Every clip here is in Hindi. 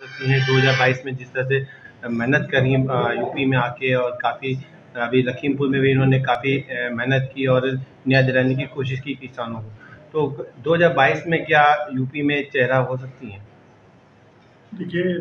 सकती हैं 2022 में जिस तरह से मेहनत करी यूपी में आके, और काफ़ी अभी लखीमपुर में भी इन्होंने काफ़ी मेहनत की और न्याय दिलाने की कोशिश की किसानों को। तो 2022 में क्या यूपी में चेहरा हो सकती हैं? देखिए,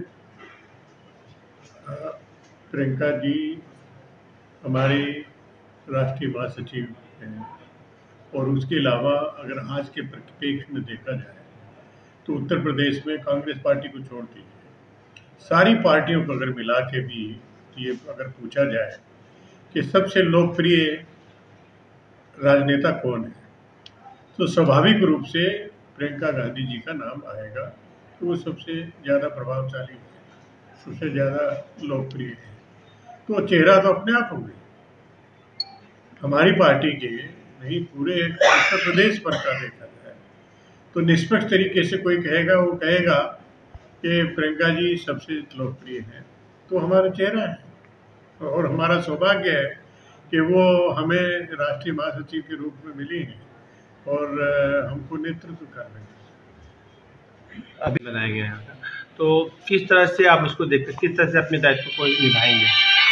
प्रियंका जी हमारी राष्ट्रीय महासचिव हैं, और उसके अलावा अगर आज के परिप्रेक्ष्य में देखा जाए तो उत्तर प्रदेश में कांग्रेस पार्टी को छोड़ दीजिए, सारी पार्टियों को अगर मिला के भी ये अगर पूछा जाए कि सबसे लोकप्रिय राजनेता कौन है, तो स्वाभाविक रूप से प्रियंका गांधी जी का नाम आएगा। तो वो सबसे ज़्यादा प्रभावशाली है, सबसे ज़्यादा लोकप्रिय है, तो चेहरा तो अपने आप होंगे हमारी पार्टी के, नहीं पूरे उत्तर प्रदेश भर का देखा जाए तो निष्पक्ष तरीके से कोई कहेगा, वो कहेगा कि प्रियंका जी सबसे लोकप्रिय हैं, तो हमारा चेहरा है। और हमारा सौभाग्य है कि वो हमें राष्ट्रीय महासचिव के रूप में मिली हैं और हमको नेतृत्व कर रहे हैं। अभी बनाया गया है, तो किस तरह से आप उसको देखते, किस तरह से अपने दायित्व को निभाएंगे?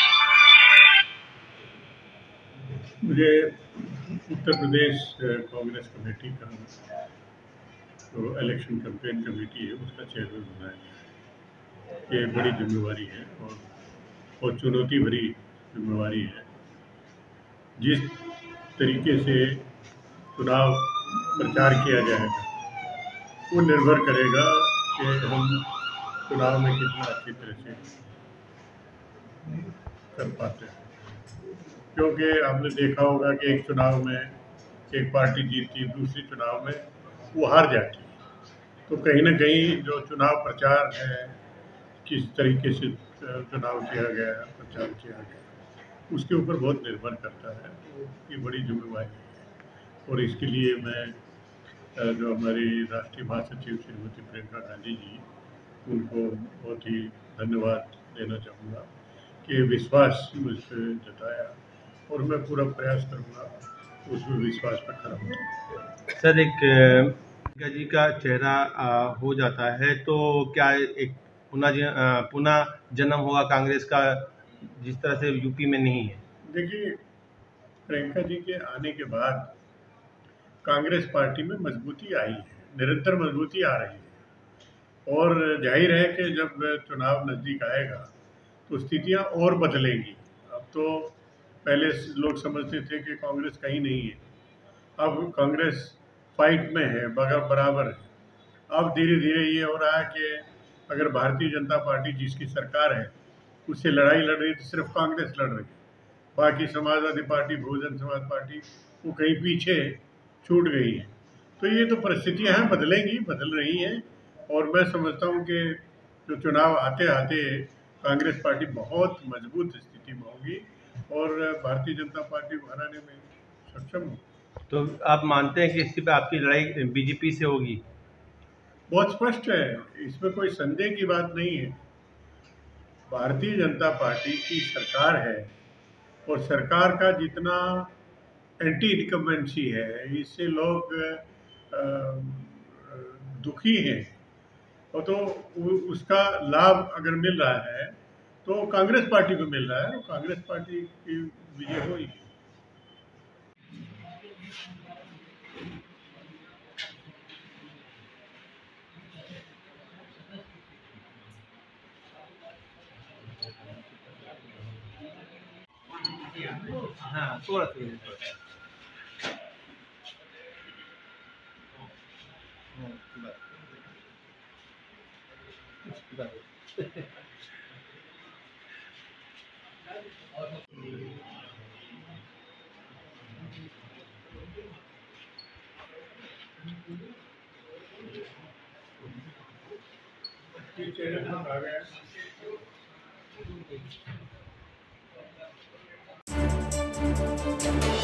मुझे उत्तर प्रदेश कांग्रेस कमेटी का जो इलेक्शन कैंपेन कमेटी है उसका चेयरमैन बनाया गया है। ये बड़ी जिम्मेवारी है और चुनौती भरी जिम्मेवारी है। जिस तरीके से चुनाव प्रचार किया जाएगा वो निर्भर करेगा कि हम चुनाव में कितना अच्छी तरह से कर पाते हैं, क्योंकि आपने देखा होगा कि एक चुनाव में एक पार्टी जीतती, दूसरी चुनाव में वो हार जाती है। तो कहीं ना कहीं जो चुनाव प्रचार है, किस तरीके से चुनाव किया गया, प्रचार किया गया, उसके ऊपर बहुत निर्भर करता है। ये बड़ी जिम्मेवारी है और इसके लिए मैं जो हमारी राष्ट्रीय महासचिव श्रीमती प्रियंका गांधी जी, उनको बहुत ही धन्यवाद देना चाहूँगा कि विश्वास मुझ पर जताया और मैं पूरा प्रयास करूँगा उसमें विश्वास पर खड़ा हूँ। सर, एक प्रियंका जी का चेहरा हो जाता है तो क्या एक पुनः जन्म होगा कांग्रेस का, जिस तरह से यूपी में नहीं है? देखिए, प्रियंका जी के आने के बाद कांग्रेस पार्टी में मजबूती आई है, निरंतर मजबूती आ रही है, और जाहिर है कि जब चुनाव नज़दीक आएगा तो स्थितियां और बदलेंगी। अब तो पहले लोग समझते थे कि कांग्रेस कहीं नहीं है, अब कांग्रेस फाइट में है, बराबर है। अब धीरे धीरे ये हो रहा है कि अगर भारतीय जनता पार्टी जिसकी सरकार है उससे लड़ाई लड़ रही है तो सिर्फ कांग्रेस लड़ रही है, बाकी समाजवादी पार्टी, बहुजन समाज पार्टी वो कहीं पीछे छूट गई है। तो ये तो परिस्थितियां हैं, बदलेंगी, बदल रही हैं, और मैं समझता हूँ कि जो चुनाव आते आते कांग्रेस पार्टी बहुत मजबूत स्थिति में होगी और भारतीय जनता पार्टी को हराने में सक्षम होगी। तो आप मानते हैं कि इसी पे आपकी लड़ाई बीजेपी से होगी? बहुत स्पष्ट है, इसमें कोई संदेह की बात नहीं है। भारतीय जनता पार्टी की सरकार है और सरकार का जितना एंटी इनकम्बेंसी है, इससे लोग दुखी हैं, और तो उसका लाभ अगर मिल रहा है तो कांग्रेस पार्टी को मिल रहा है, और कांग्रेस पार्टी की विजय हुई। हाँ, थोड़ा आ गया।